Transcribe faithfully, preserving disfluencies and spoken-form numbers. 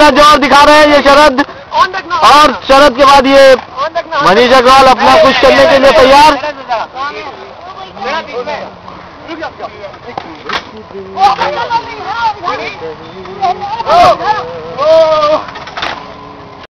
अपना जोर दिखा रहे हैं ये शरद, और शरद के बाद ये मनीष अग्रवाल अपना कुछ करने के लिए तैयार। Oh!